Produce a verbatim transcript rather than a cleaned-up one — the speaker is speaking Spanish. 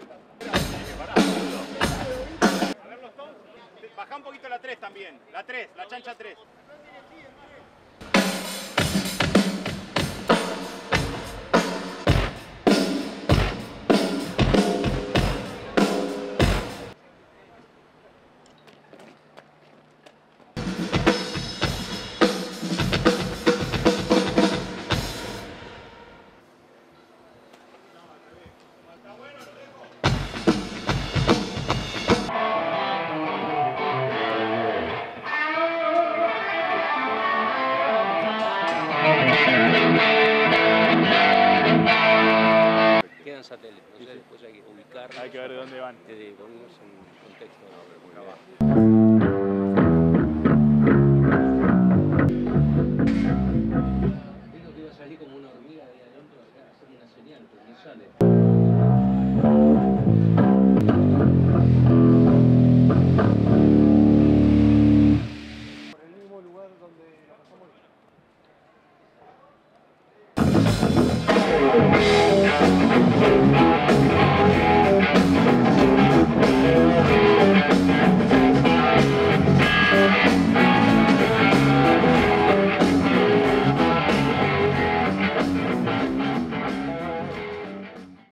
A ver los toms. Baja un poquito la tres también. La tres, la chancha tres. Quedan satélites, no sé, después hay que ubicarlos. Hay que ver de dónde van. De ponernos en contexto. Digo que iba a salir como una hormiga de ahí adentro acá, hacer una señal, pero no sale.